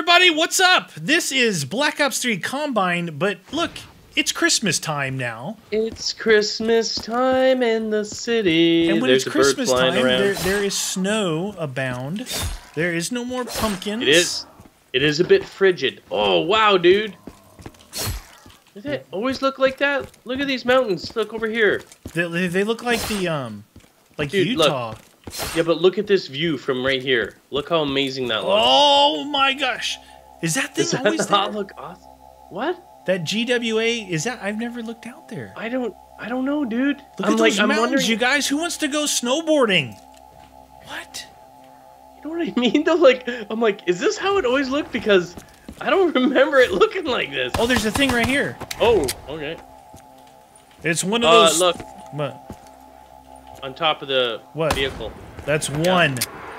everybody, what's up? This is Black Ops 3 Combine, but look, it's Christmas time now. It's Christmas time in the city. And when There's it's Christmas time, there is snow abound. There is no more pumpkins. It is. It is a bit frigid. Oh, wow, dude. Does it always look like that? Look at these mountains. Look over here. They look like the, like Dude, Utah. Look. Yeah, but look at this view from right here. Look how amazing that looks. Oh my gosh. Is that thing always there? Look awesome? What? That GWA, is that? I've never looked out there. I don't know, dude. Look at those mountains, you guys. Who wants to go snowboarding? What? You know what I mean, though? Like, I'm like, is this how it always looked? Because I don't remember it looking like this. Oh, there's a thing right here. Oh, okay. It's one of those. Look. What? On top of the vehicle. That's one.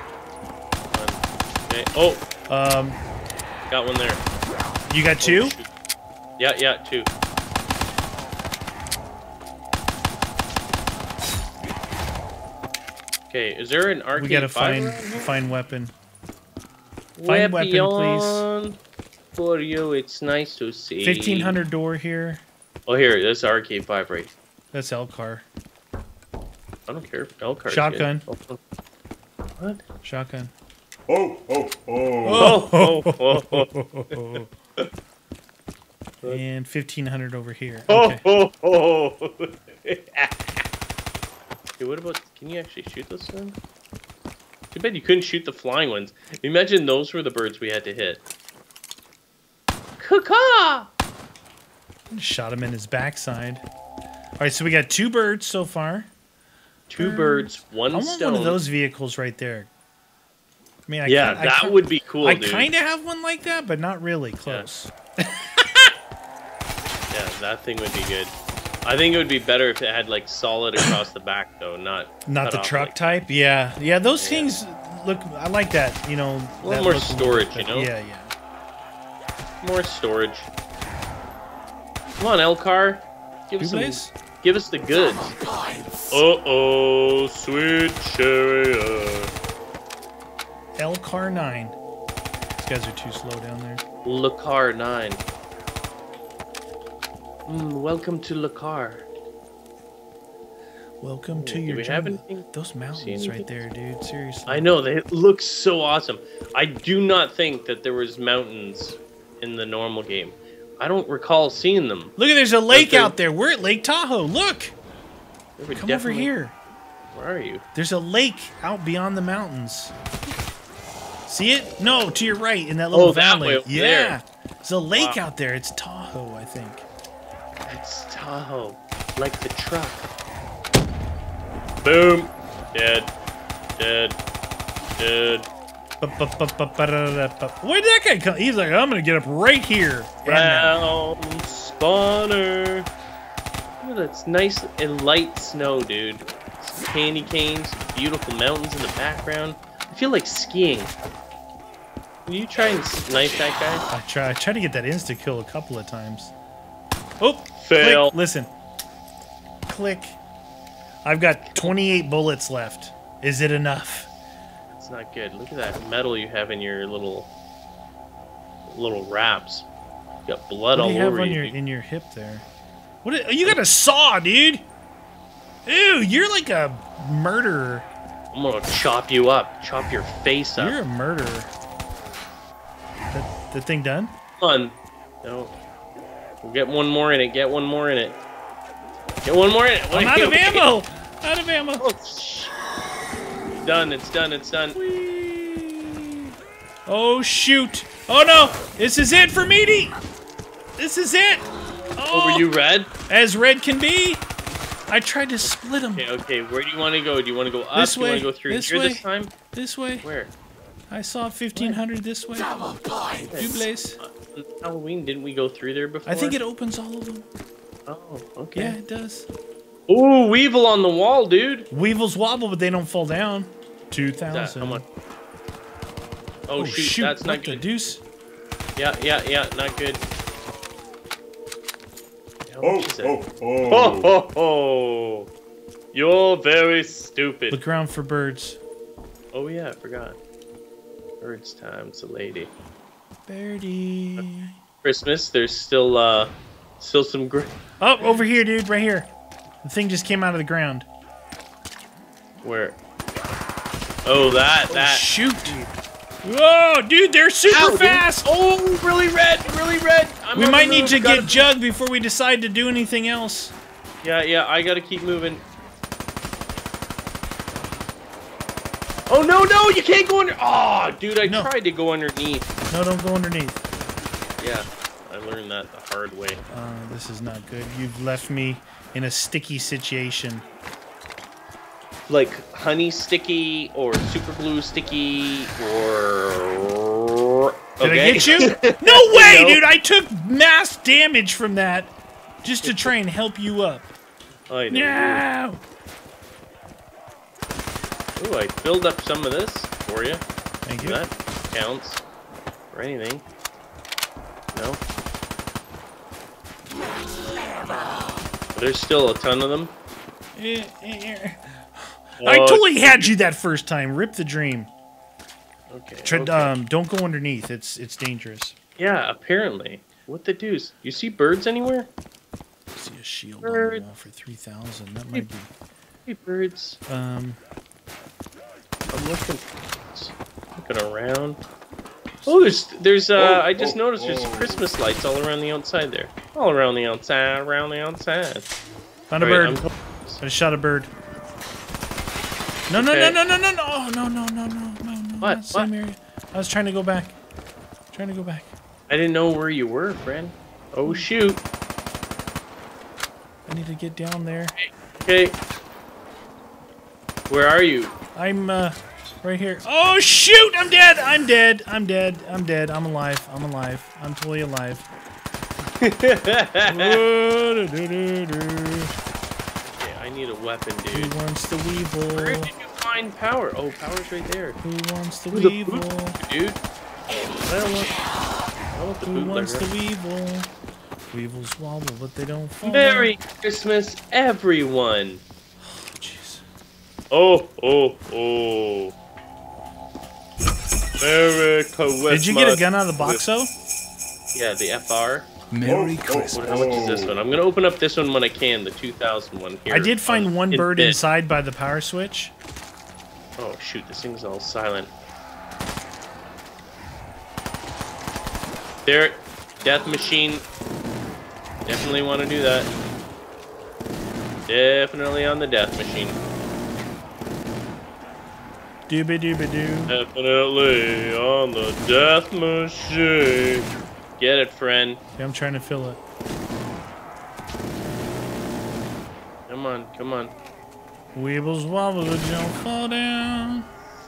Okay. Oh. Got one there. You got two? Yeah, two. Okay, is there an arcade? We gotta find weapon. Find weapon, please. For you, it's nice to see. 1500 door here. Oh, here, that's arcade 5 right. That's L-car. I don't care if L-car. Shotgun. What? Shotgun. Oh. And 1500 over here. Okay. Okay, what about? Can you actually shoot this one? Too bad you couldn't shoot the flying ones. Imagine those were the birds we had to hit. Caw-caw! Shot him in his backside. All right, so we got 2 birds so far. Two birds, one stone. I want one of those vehicles right there. I mean, that would be cool, dude. I kind of have one like that, but not really close. Yeah. Yeah, that thing would be good. I think it would be better if it had like solid across the back, though, not the truck type. Yeah, those things look. I like that. You know, a little more storage. You know. Yeah. More storage. Come on, L-car. Give us the goods. Uh-oh, sweet chariot. L-car 9. These guys are too slow down there. L-car 9. Welcome to L-car. Welcome to your jungle. Those mountains right there, dude. Seriously. I know, they look so awesome. I do not think that there was mountains in the normal game. I don't recall seeing them. Look, there's a lake out there. We're at Lake Tahoe. Look. Come over here. Where are you? There's a lake out beyond the mountains. See it? No, to your right in that little valley. That way there. There's a lake out there. It's Tahoe, I think. It's Tahoe. Like the truck. Boom. Dead. Where'd that guy come? He's like, I'm gonna get up right here. Brown spawner. Oh, that's nice and light snow, dude. Some candy canes, beautiful mountains in the background. I feel like skiing. Will you try and knife that guy? I tried to get that insta kill a couple of times. Oh, fail. Click. Listen. Click. I've got 28 bullets left. Is it enough? It's not good. Look at that metal you have in your little wraps. You got blood all over you. What do you have in your hip there? You got a saw, dude. Ew, you're like a murderer. I'm gonna chop you up. Chop your face up. You're a murderer. That thing done? Come on. No. We'll get one more in it. Get one more in it. Get one more in it. I'm out of ammo. Out of ammo. Oh, done. It's done. It's done. Whee. Oh shoot! Oh no! This is it for Meaty. This is it. Oh, were you red? As red can be. I tried to split him. Okay. Where do you want to go? Do you want to go up? This way. Do you want to go through here this time? This way. Where? I saw 1500 this way. Dublaze. Halloween, didn't we go through there before? I think it opens all of them. Oh, okay. Yeah, it does. Ooh, Weevil on the wall, dude. Weevils wobble, but they don't fall down. 2,000. Come on. Oh, shoot. That's not good. Deuce. Yeah. Not good. Oh. You're very stupid. Look around for birds. Oh, yeah, I forgot. Birds time, it's a lady. Birdie. Christmas. There's still some great. Oh, over here, dude, right here. The thing just came out of the ground. Where? Oh, that. Shoot. Whoa, dude, they're super fast. Dude. Oh, really red. We might need to get Jug before we decide to do anything else. Yeah, I gotta keep moving. Oh, no, you can't go under. Oh, dude, I tried to go underneath. No, don't go underneath. Yeah, I learned that the hard way. This is not good. You've left me in a sticky situation. Like honey sticky or super glue sticky or... Did I get you? No way, dude! I took mass damage from that just to try and help you up. I know. No! Ooh, I filled up some of this for you. Thank you. That counts for anything. No? There's still a ton of them. I totally had you that first time. Rip the dream. Okay. Don't go underneath. It's dangerous. Yeah, apparently. What the deuce? You see birds anywhere? I see a shield on the wall for 3,000. That might be. Hey, birds. I'm looking around. Oh, there's I just noticed there's Christmas lights all around the outside there. All around the outside, Found a bird. I shot a bird. No. Oh, no. What? Same area. I was trying to go back. I didn't know where you were, friend. Oh, shoot. I need to get down there. Okay. Where are you? I'm, right here. Oh, shoot! I'm dead! I'm alive. I'm totally alive. I need a weapon, dude. Who wants the weevil? Where did you find power? Oh, power's right there. Who wants the weevil? Dude. I don't want the Who wants the weevil? Weevils wobble, but they don't fall. Merry Christmas, everyone. Oh, jeez. Oh. Merry Christmas. Did you get a gun out of the box, though? Yeah, the FR. Merry Christmas. How much is this one? I'm going to open up this one when I can, the 2000 one here. I did find one bird inside by the power switch. Oh, shoot, this thing's all silent. There, death machine. Definitely want to do that. Definitely on the death machine. Doobie-doobie-doo. Definitely on the death machine. Get it, friend. Yeah, I'm trying to fill it. Come on. Weebles wobble, but don't fall down.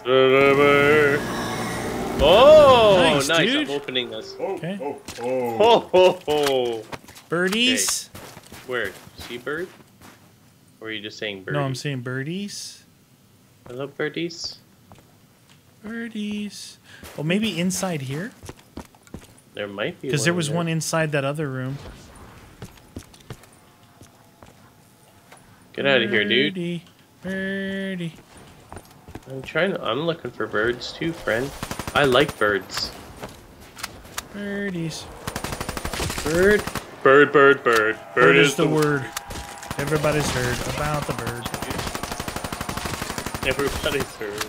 Oh, nice. Dude. I'm opening this. Okay. Ho. Birdies? Okay. Where? Seabird? Or are you just saying birdies? No, I'm saying birdies. I love birdies. Birdies. Oh, maybe inside here? There might be. Because there was one inside that other room. Get out of here, dude. Birdie. I'm looking for birds too, friend. I like birds. Birdies. Bird. Bird is the word. Everybody's heard about the bird. Everybody's heard.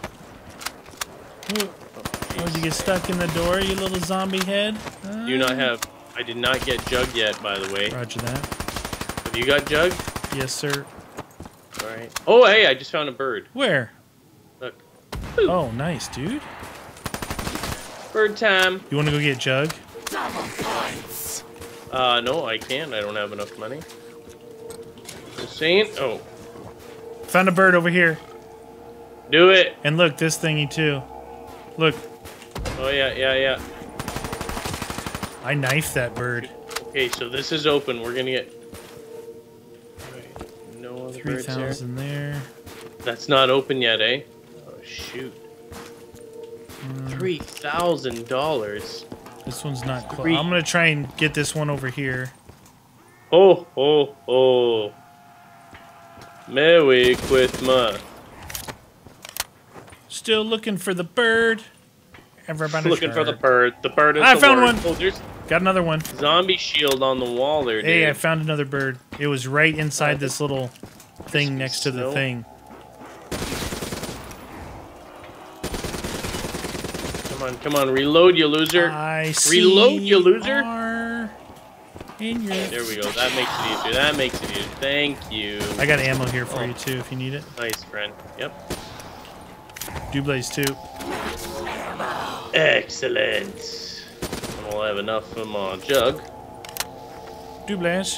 Oh, did you get stuck in the door, you little zombie head? I did not get Jug yet, by the way. Roger that. Have you got Jug? Yes, sir. Alright. Oh, hey, I just found a bird. Where? Look. Oh, nice, dude. Bird time. You want to go get Jug? No, I can't. I don't have enough money. Just saying. Oh. Found a bird over here. Do it. And look, this thingy too. Look. Oh, yeah. I knifed that bird. Okay, so this is open. We're gonna get... Wait, no other birds there? 3,000 there. That's not open yet, eh? Oh, shoot. $3,000. This one's not close. I'm gonna try and get this one over here. Oh. Merry Christmas. Still looking for the bird. Everybody Looking for the bird. The bird is I the found word. one. Oh, there's Got another one. zombie shield on the wall there, dude. Hey, I found another bird. It was right inside this little thing next to the Snow? thing. Come on, reload, you loser. I Reload, you loser. In your... There we go. That makes it easier. That makes it easier. Thank you. I got ammo here for you too, if you need it. Nice, friend. Yep. Dublaze too. Excellent. And we'll have enough for my jug. Dublaze.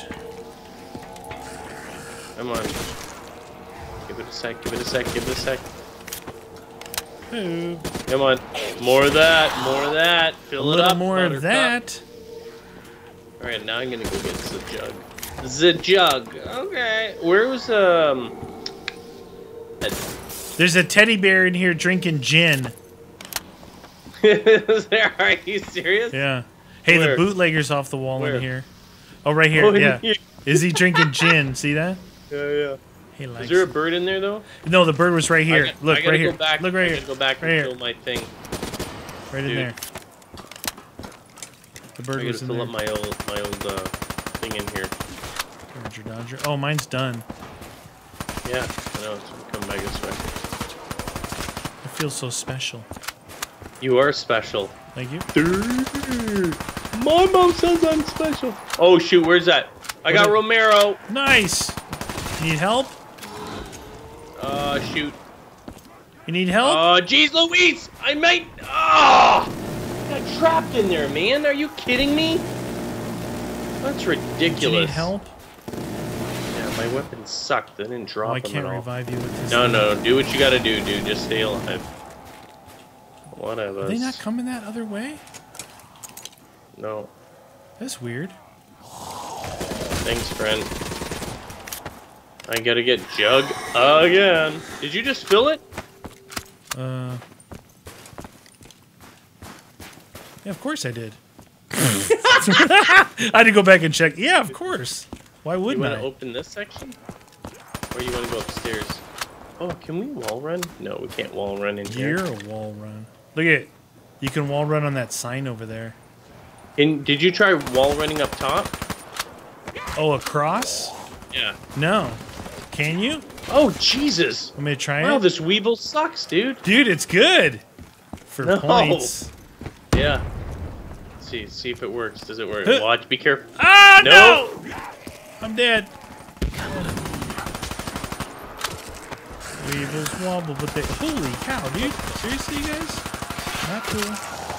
Come on. Give it a sec. Give it a sec. Give it a sec. Ooh. Come on. More of that. More of that. Fill it up. More of that. Alright, now I'm gonna go get the jug. The jug. Okay. Where was There's a teddy bear in here drinking gin. Are you serious? Yeah. Hey, Where? the bootlegger's off the wall Where? in here. Oh, right here. Oh, yeah. here. Is he drinking gin? See that? Yeah. He likes Is there a it. bird in there though? No, the bird was right here. Look, right here. Back. Look right I here. gotta go back Right and here. fill my thing. Right in Dude. there. The bird I gotta was in fill there. up my old thing in here. Dodger, dodger. Oh, mine's done. Yeah, I know. It's come back this way. I feel so special. You are special. Thank you. My mom says I'm special. Oh shoot, where's that? I got Romero. Nice. You need help? Shoot. You need help? Jeez Louise! I might. Ah! Got trapped in there, man. Are you kidding me? That's ridiculous. Do you need help? Yeah, my weapon sucked. I didn't drop Oh, I them can't at all. revive you with this. No, thing. no, do what you gotta do, dude. Just stay alive. Whatever. Are they not coming that other way? No. That's weird. Thanks, friend. I gotta get jug again. Did you just fill it? Yeah, of course I did. I had to go back and check. Yeah, of course. Why You wouldn't wanna I? open this section? Or you wanna go upstairs? Oh, can we wall run? No, we can't wall run in here. You're a wall run. Look at it. You can wall run on that sign over there. Did you try wall running up top? Oh, across? Yeah. No. Can you? Oh, Jesus! Want me to try Wow, it? this Weevil sucks, dude. Dude, it's good. For No. points. Yeah. Let's see if it works. Does it work? Huh. Watch, be careful. Ah, No. no! I'm dead. Weevils wobble, but they... Holy cow, dude. Seriously, you guys? Not cool.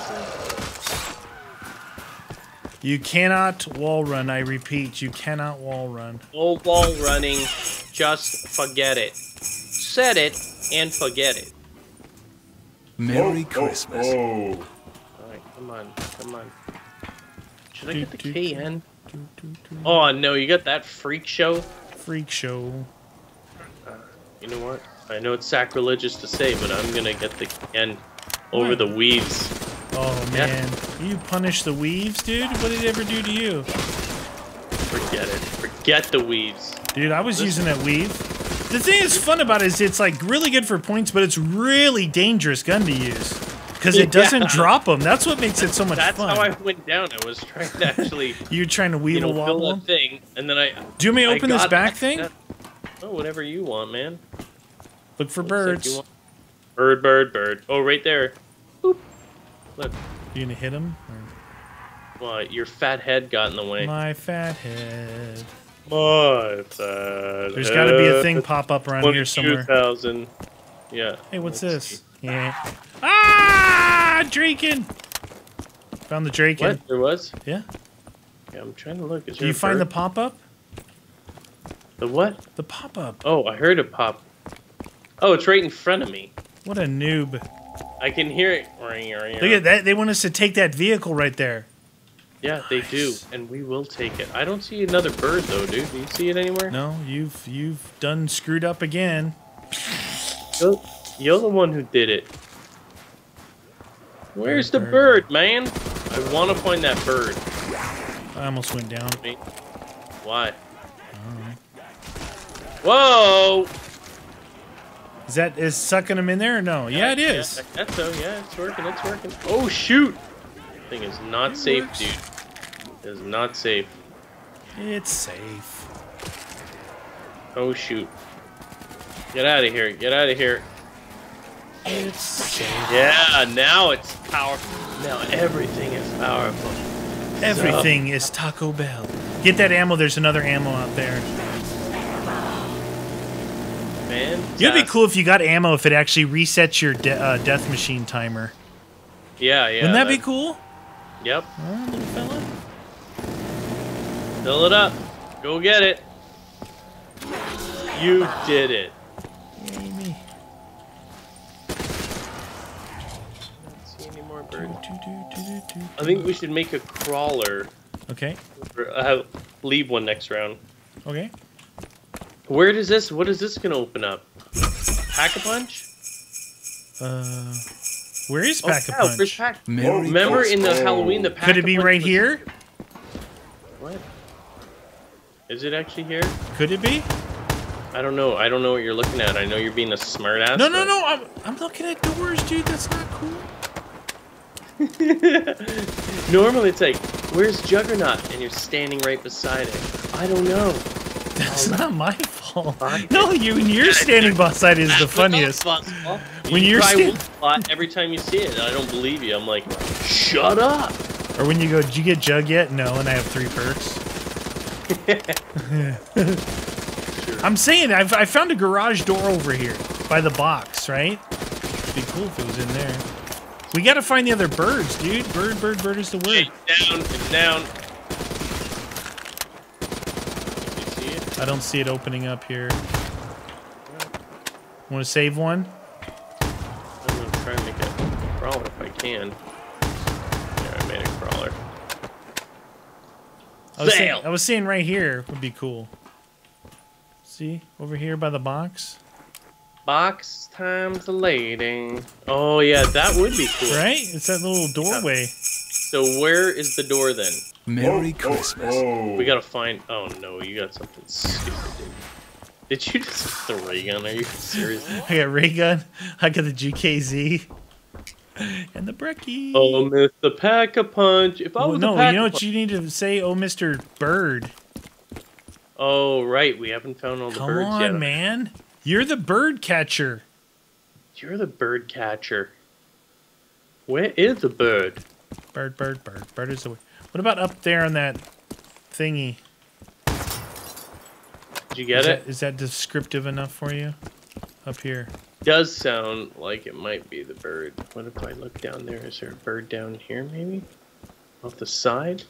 You cannot wall run, I repeat. You cannot wall run. No wall running. Just forget it. Set it and forget it. Merry Christmas. Alright, come on. Come on. Should I get the KN? Oh, no, you got that freak show? Freak show. You know what? I know it's sacrilegious to say, but I'm gonna get the KN over the weaves. Oh, Yeah. man. You punish the weaves, dude? What did it ever do to you? Forget it. Forget the weaves. Dude, I was using that weave. The thing that's fun about it is it's like really good for points, but it's really dangerous gun to use. Because it doesn't Yeah. drop them. That's what makes it so much That's fun. how I went down. I was trying to actually, You're trying to weave a fill wobble that thing, and then I... Do you want me to I open this got back that- thing? Oh, whatever you want, man. Look for Looks like birds. you want- Bird, bird, bird. Oh, right there. Boop. Look. You gonna hit them? Well, your fat head got in the way. My fat head. My fat There's got to be a thing pop up around here somewhere. 22,000. Yeah. Hey, what's Let's this? see. Yeah. Ah! Draken! Found the Draken. What? There was? Yeah. Yeah, I'm trying to look. Is Do there you a find the bird? pop up? The what? The pop up. Oh, I heard it pop. Oh, it's right in front of me. What a noob. I can hear it. Look at that. They want us to take that vehicle right there. Yeah, they do, and we will take it. I don't see another bird though, dude. Do you see it anywhere? No, you've done screwed up again. You're the one who did it. Where's the bird, man? I want to find that bird. I almost went down. Why? Whoa! Is sucking them in there or no? Yeah, it is. Yeah, that's so. Yeah, it's working. It's working. Oh shoot! Thing is not safe, works. dude. It is not safe. It's safe. Oh shoot! Get out of here! Get out of here! It's safe. Yeah, now it's powerful. Now everything is powerful. Everything is Taco Bell. Get that ammo. There's another ammo out there. Man, It'd be cool if you got ammo if it actually resets your death machine timer. Yeah, yeah. Wouldn't that be cool? Yep. Oh, little fella. Fill it up. Go get it. You did it. Yay me. Don't see any more birds. I think we should make a crawler. Okay. Or, leave one next round. Okay. Where does this? What is this gonna open up? Pack-a-punch? Where is Pack a Oh, Punch? where's Pack? Merry Remember in the Christmas. Halloween the Could it be Pack-a-Punch right was- here? What? Is it actually here? Could it be? I don't know. I don't know what you're looking at. I know you're being a smartass. No, no, no. I'm looking at doors, dude. That's not cool. Normally it's like, where's Juggernaut? And you're standing right beside it. I don't know. That's not my fault. Fine. No, you're standing beside it is the funniest. When you're you spot every time you see it, and I don't believe you. I'm like, shut up. Or when you go, did you get Jug yet? No, and I have 3 perks. I'm saying, I found a garage door over here by the box, right? It'd be cool if it was in there. We gotta find the other birds, dude. Bird is the word. Down and down. You see it? I don't see it opening up here. Want to save one? I'm gonna try and make a crawler if I can. Yeah, I made a crawler. I was saying right here would be cool. See? Over here by the box. Box times a lady. Oh yeah, that would be cool. Right? It's that little doorway. So where is the door then? Merry Christmas. We gotta find. Oh no, you got something stupid, dude. Did you just put the ray gun? Are you serious? I got ray gun. I got the GKZ. And the brekkie. Oh, Mr. Pack-a-Punch. If I was no, a Pack-a-Punch. you know what you need to say? Oh, Mr. Bird. Oh, right. We haven't found all the Come birds on, yet. man. You're the bird catcher. You're the bird catcher. Where is the bird? Bird. Bird is the way. What about up there on that thingy? Did you get it? Is that descriptive enough for you? Up here. Does sound like it might be the bird. What if I look down there? Is there a bird down here, maybe? Off the side?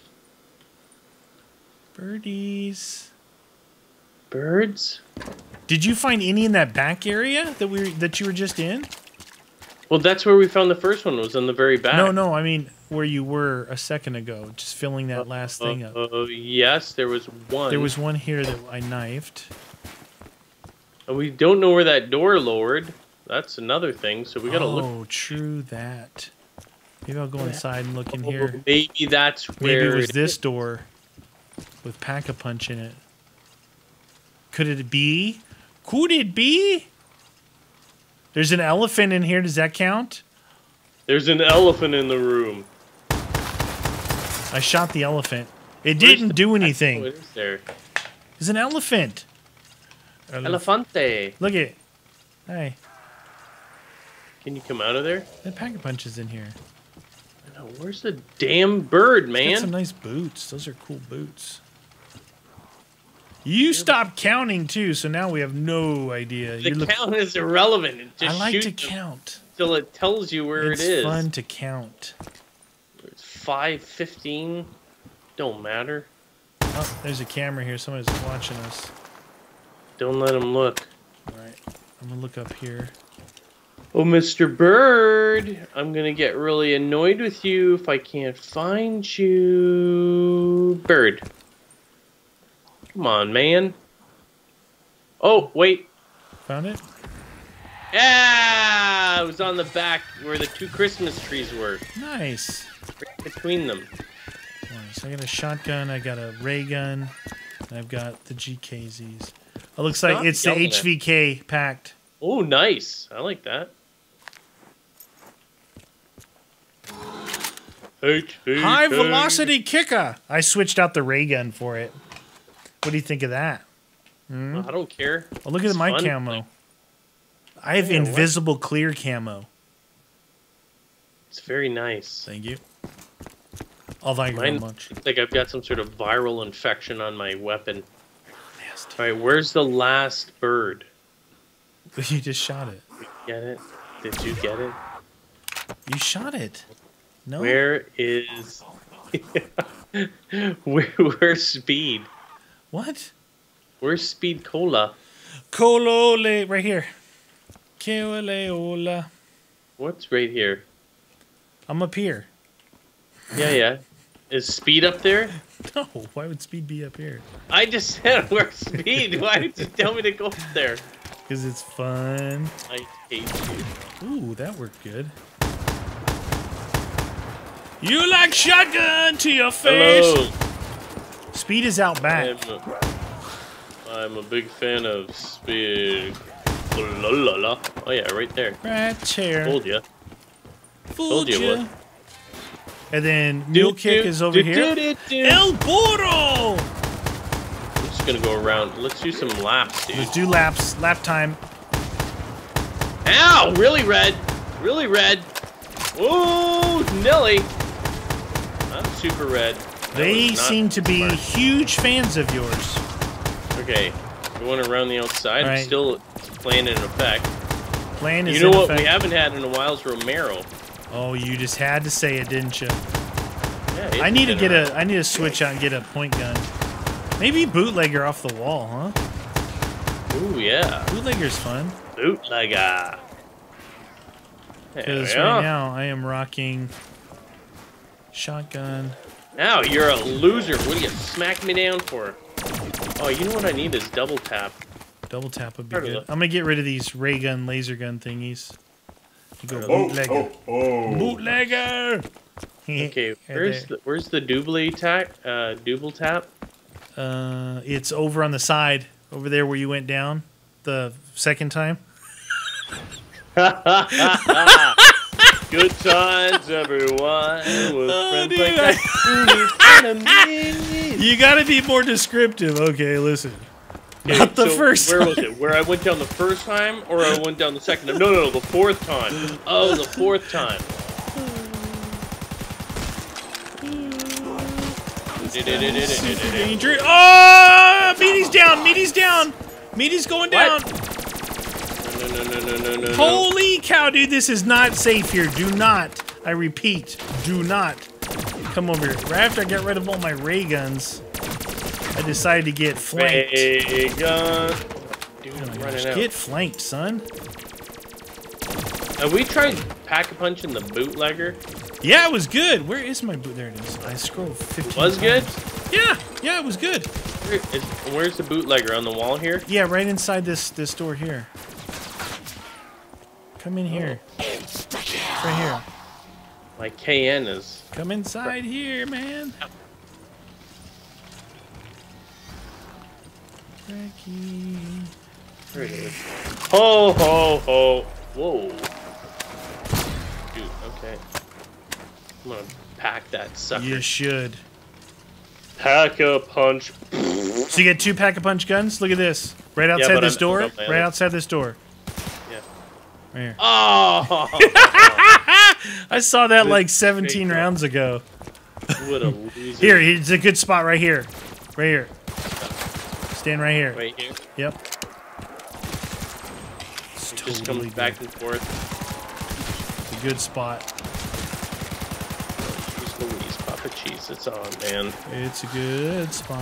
Birdies. Birds? Did you find any in that back area that you were just in? Well, that's where we found the first one. Was on the very back. No. I mean, where you were a second ago, just filling that last thing up. Yes, there was one. There was one here that I knifed. And we don't know where that door lowered. That's another thing, so we gotta look. Oh, true that. Maybe I'll go inside and look in here. Maybe that's where Maybe it was this door with Pack-a-Punch in it. Could it be? Could it be? There's an elephant in here. Does that count? There's an elephant in the room. I shot the elephant. It didn't do anything. What is there? There's an elephant. Elefante. Look at it. Hey, Can you come out of there? that Pack-a-Punch is in here. No, where's the damn bird, It's got some man? nice boots. Those are cool boots. You stopped counting too, so now we have no idea. The count is irrelevant. It just I like to shoots count. till it tells you where It's it is. fun to count. It's 5:15. Don't matter. Oh, there's a camera here. Somebody's watching us. Don't let him look. All right, I'm gonna look up here. Oh, Mr. Bird, I'm gonna get really annoyed with you if I can't find you. Bird. Come on, man. Oh, wait. Found it? Yeah! It was on the back where the 2 Christmas trees were. Nice. Right between them. Nice. I got a shotgun. I got a ray gun. And I've got the GKZs. It looks like Stop it's the yelling at HVK packed. Oh, nice. I like that. High velocity kicker. I switched out the ray gun for it. What do you think of that? I don't care. Oh, look at my camo. I have invisible clear camo. It's very nice. Thank you. Oh, thank you very much. Looks like I've got some sort of viral infection on my weapon. Nasty. All right, where's the last bird? You just shot it. Get it? Did you get it? You shot it. No. Where is... Where's Speed? What? Where's Speed Cola? Colole, right here. Coleola. What's right here? I'm up here. Yeah. Is Speed up there? No, why would Speed be up here? I just said, where's Speed? Why did you tell me to go up there? Because it's fun. I hate you. Ooh, that worked good. You like shotgun to your face. Hello. Speed is out back. I'm a big fan of Speed. La, la, la. Oh yeah, right there. Right here. Told you. Told you. And then Mule Kick is over here. El Burro! I'm just gonna go around. Let's do some laps, dude. Let's do laps. Lap time. Ow! Really red. Really red. Ooh, Nelly. I'm super red. They seem to be huge fans of yours. Okay, going around the outside. Right. I'm still playing in effect. Playing is you know what effect. we haven't had in a while is Romero. Oh, you just had to say it, didn't you? Yeah, I need to switch out and get a point gun. Maybe bootlegger off the wall, huh? Ooh, yeah. Bootlegger's fun. Bootlegger. Because right now I am rocking shotgun. Now you're a loser. What do you smack me down for? Oh, you know what I need is double tap. Double tap would be good. I'm gonna get rid of these ray gun, laser gun thingies. You go bootlegger. Bootlegger. Okay, where's the double tap? Double tap? It's over on the side, over there where you went down the second time. Good times, everyone. With friends dude, like that. You gotta be more descriptive. Okay, listen. Okay, Not the first where time. was it? Where I went down the first time, or I went down the second time? No, the fourth time. Oh, the fourth time. Oh, Meaty's down. Meaty's down. Meaty's going down. No. Holy cow, dude, this is not safe here. Do not, I repeat, do not come over here. Right after I got rid of all my ray guns, I decided to get flanked. Ray gun. Dude, I'm running out. Get flanked, son. Have we tried Pack-a-Punch in the bootlegger? Yeah, it was good. Where is my boot? There it is. I scrolled 15 Was good? times. Yeah, it was good. Where's the bootlegger? On the wall here? Yeah, right inside this door here. Come in here. It's right here. My KN is... Come inside here, man. Ricky. There it is. Ho, ho, ho. Whoa. Dude, okay. I'm gonna pack that sucker. You should. Pack-a-punch. So you get 2 Pack-a-Punch guns? Look at this. Right outside this door. Right outside this door. Yeah. Right here. Oh! I saw that like 17 rounds ago. What a loser. Here, it's a good spot right here. Right here. Stand right here. Right here? Yep. It just comes back and forth. It's a good spot. Jeez Louise, Papa Cheese, it's on, man. It's a good spot.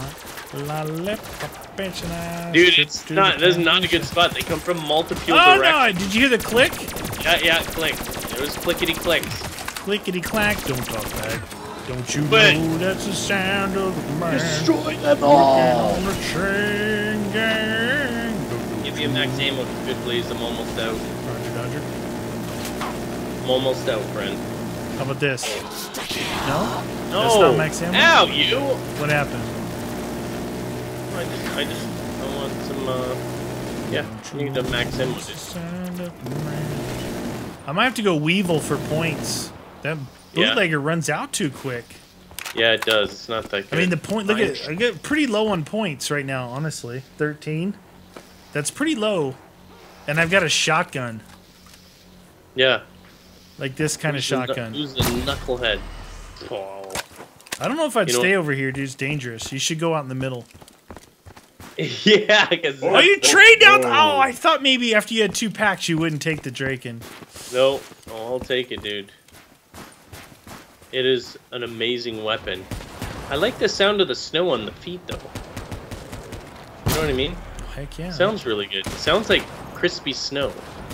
Dude, it's not. This is not a good spot. They come from multiple directions. directions. No! Did you hear the click? Yeah, click. It was clickety clicks. Clickety clack. Don't talk back. Don't you know that's the sound of the man? Destroy them all. On the chain gang. Give me a max ammo, if you could, please. I'm almost out. Roger. I'm almost out, friend. How about this? No? No. That's not max ammo? Ow, you! What happened? I want some, Yeah, you need to max in with it. I might have to go Weevil for points. That bootlegger runs out too quick. Yeah, it does. It's not that good. I mean, the point. Look at, I get pretty low on points right now. Honestly, 13. That's pretty low, and I've got a shotgun. Yeah. Like this kind of shotgun. Who's the knucklehead? Oh. I don't know if I'd stay over here, dude. It's dangerous. You should go out in the middle. Yeah, because... Oh, you trade down... Oh, I thought maybe after you had 2 packs, you wouldn't take the Draken. No, I'll take it, dude. It is an amazing weapon. I like the sound of the snow on the feet, though. You know what I mean? Oh, heck yeah. Sounds really good. It sounds like crispy snow.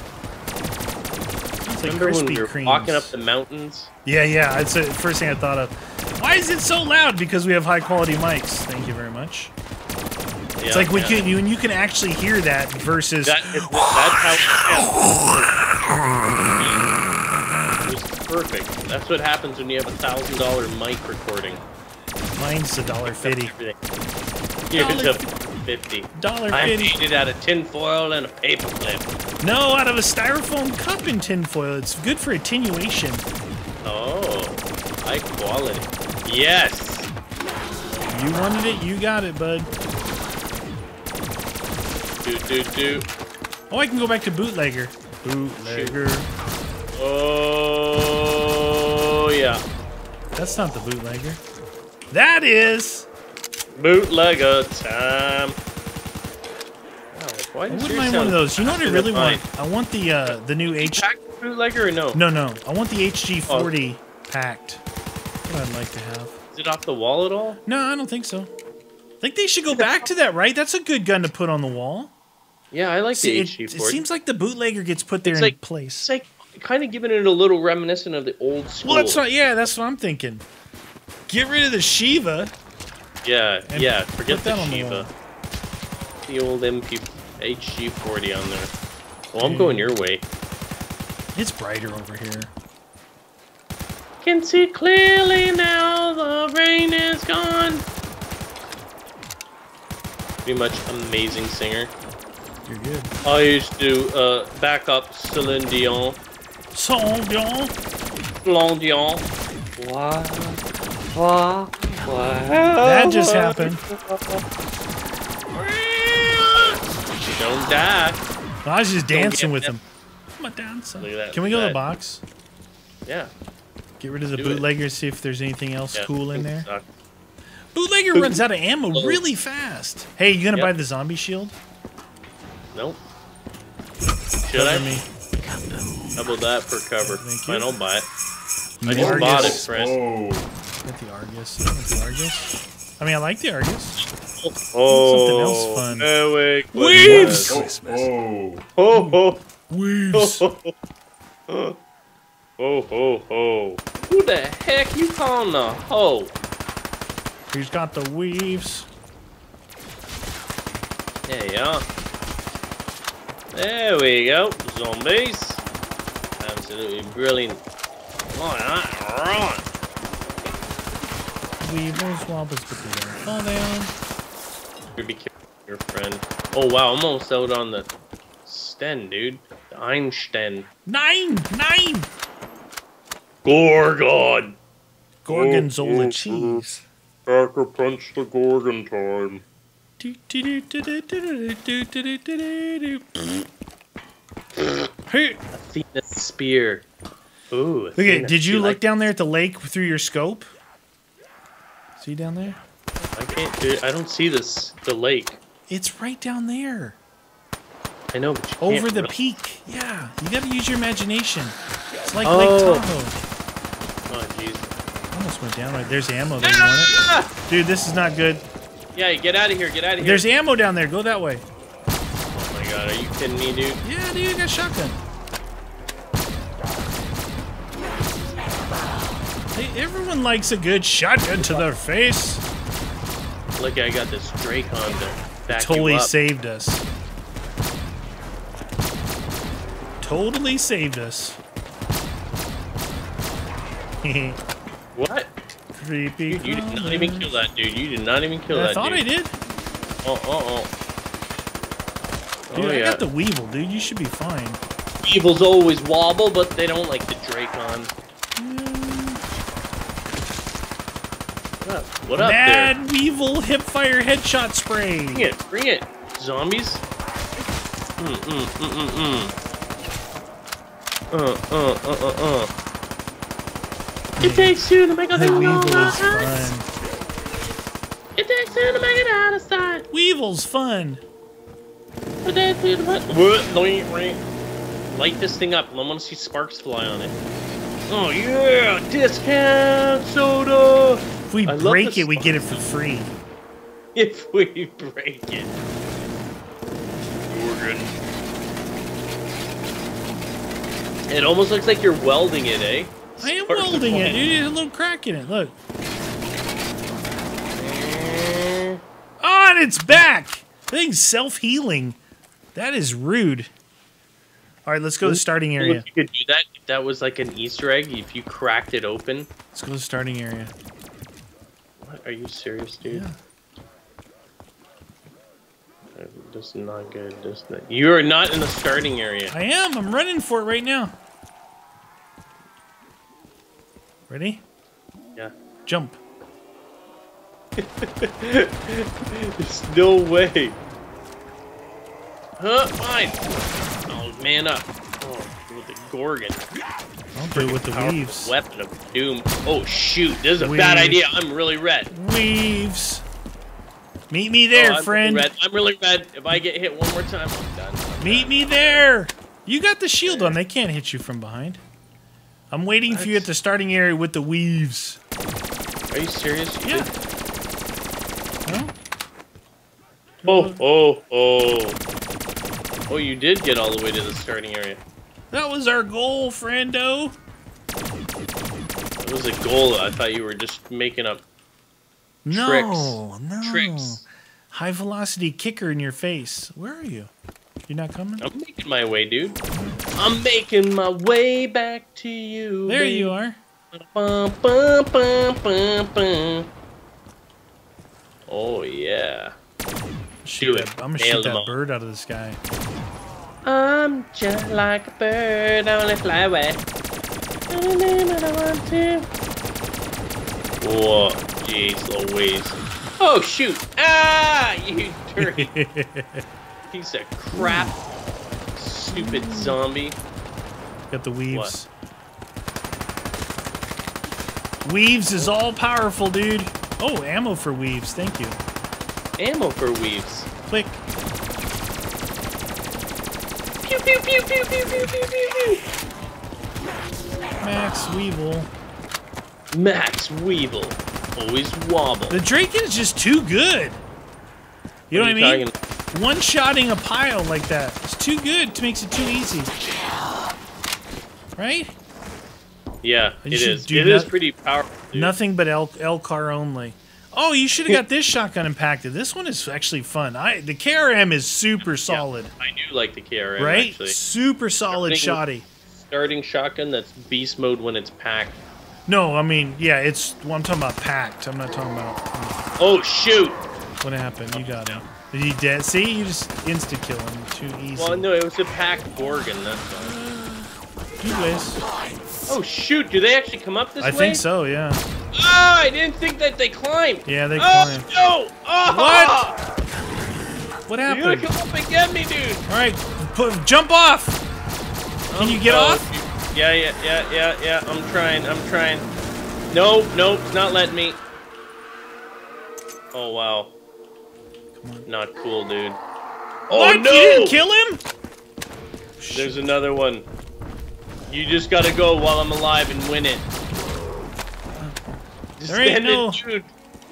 Sounds like Remember when Krispy we were Kremes. walking up the mountains? Yeah, yeah. That's the first thing I thought of. Why is it so loud? Because we have high-quality mics. Thank you very much. Yeah, it's like you can actually hear that versus... That's how it was perfect. That's what happens when you have a $1,000 mic recording. Mine's $1.50. Here's a $50. I made it out of tinfoil and a paper clip. No, out of a styrofoam cup in tinfoil. It's good for attenuation. Oh, high quality. Yes! You wanted it, you got it, bud. Do. Oh, I can go back to bootlegger. Bootlegger. Oh, yeah. That's not the bootlegger. That is! Bootlegger time. Wow, why I does wouldn't yours mind one sound of those. You know what I faster really than mine? want? I want the new H... Pack bootlegger or no? No. I want the HG40 packed. That's what I'd like to have. Is it off the wall at all? No, I don't think so. I think they should go back to that, right? That's a good gun to put on the wall. Yeah, I like the It HG40. seems like the bootlegger gets put there in place. It's like kind of giving it a little reminiscent of the old school. Well, that's not. Yeah, that's what I'm thinking. Get rid of the Shiva. Yeah, forget put the that on the Shiva. wall. The old HG40 on there. Well, I'm going your way. It's brighter over here. Can see clearly now, the rain is gone. Pretty much amazing singer. You're good. I used to back up Celine Dion. Celine Dion. Celine Dion. What? That just happened. Don't die. I was just dancing with him. I'm a dancer. Look at that. Can we go to the box? Yeah. Get rid of the Do bootlegger, see if there's anything else cool in there. Suck. Bootlegger runs out of ammo really fast. Hey, you gonna buy the zombie shield? Nope. Should I? Me. How about that for cover? Thank Fine, you. I'll buy it. I The just bought it, Argus. friend. Got the Argus. I want the Argus. I mean, I like the Argus. Oh, Something else fun. No way. Weaves! Oh. Weaves! Ho. Who the heck you calling a hoe? He's got the weaves. Yeah. There we go. Zombies. Absolutely brilliant. Right. Weevils, wobbles, but they don't fall down. Be careful, your friend. Oh wow, I'm almost out on the Sten, dude. The Einstein. Nine! Gorgon! Gorgonzola cheese. Packer punch the Gorgon time. Hey. Athena's spear. Ooh. Look at, did you look down there at the lake through your scope? See down there? I can't do it. I don't see the lake. It's right down there. I know, but you Over can't the really- peak. Yeah, you gotta use your imagination. It's like Oh. Lake Tahoe. Oh, jeez. Almost went down right. There's ammo there. You want it? Dude, this is not good. Yeah, get out of here. Get out of here. There's ammo down there. Go that way. Oh my god, are you kidding me, dude? Yeah, dude, I got a shotgun. Hey, everyone likes a good shotgun to their face. Look, I got this Drake on there. Back Totally you up. saved us. Totally saved us. What? Creepy. Dude, you did not even kill that dude. You did not even kill that I thought dude. I did. Oh. Dude, I got the Weevil, dude. You should be fine. Weevils always wobble, but they don't like the Dracon. What up there? Mad Weevil hipfire headshot spray. Bring it, zombies. It takes two to make a thing Weevil go is fun. It takes two to make it out of sight. Weevil's fun. Light this thing up. I want to see sparks fly on it. Oh yeah, discount soda. If we break it, we get it for free. If we break it. We're good. It almost looks like you're welding it, eh? I am welding it, dude. There's a little crack in it. Look. Oh, and it's back. The thing's self-healing. That is rude. All right, let's go to the starting area. You could do that if that was like an Easter egg. If you cracked it open. Let's go to the starting area. What? Are you serious, dude? Yeah. This is not good. You are not in the starting area. I am. I'm running for it right now. Ready? Yeah. Jump. There's no way. Huh? Fine. Oh, man up. Oh, with the Gorgon. I'll do it with the weaves. Weapon of doom. Oh, shoot. This is a bad idea. I'm really red. Weaves. Meet me there, friend. Really red. I'm really red. If I get hit one more time, I'm done. Meet me there. You got the shield on. They can't hit you from behind. I'm waiting for you at the starting area with the weaves. Are you serious? Yeah. No? Oh, you did get all the way to the starting area. That was our goal, friendo. It was a goal. I thought you were just making up tricks. High velocity kicker in your face. Where are you? You're not coming? I'm making my way, dude. I'm making my way back to you. There you are. Oh, yeah. I'm gonna shoot that bird out of the sky. I'm just like a bird, I wanna fly away. Anytime I want to. Whoa, jeez Louise. Oh, shoot. Ah, you dirty piece of crap. Stupid zombie. Got the weaves. What? Weaves is all powerful, dude. Oh, ammo for weaves. Thank you. Ammo for weaves. Click. Pew, pew, pew, pew, pew, pew, pew, pew, pew. Max Weevil. Max Weevil. Always wobble. The Draken's just too good. You know what I mean? One-shotting a pile like that. It's too good. It makes it too easy. Right? Yeah, it is. It is pretty powerful, dude. Nothing but L-car only. Oh, you should have got this shotgun impacted. This one is actually fun. The KRM is super solid. Yeah, I do like the KRM, right? Actually. Super solid shotty. Starting shotgun that's beast mode when it's packed. No, I mean, yeah, well, I'm talking about packed. I'm not talking about... Oh, shoot! What happened? You got him. Is he dead? See? You just insta-kill him too easy. Well, no, it was a packed Gorgon, that's all. YouAlways. Oh, shoot! Do they actually come up this way? I think so, yeah. Ah, I didn't think that they climbed! Yeah, they climbed. No! Oh! What? What happened? You're gonna come up and get me, dude! Alright, jump off! Can you get off? Yeah. I'm trying. Nope, it's not letting me. Oh, wow. Come on. Not cool, dude. Oh, what? No! You didn't kill him? There's another one. You just gotta go while I'm alive and win it. Just stand it, dude.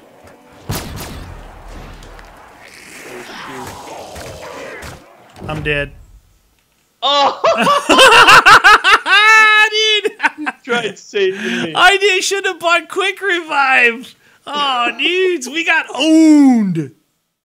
Oh, I'm dead. Oh! Dude! You tried saving me. I should have bought quick revive. Oh, dudes, we got owned.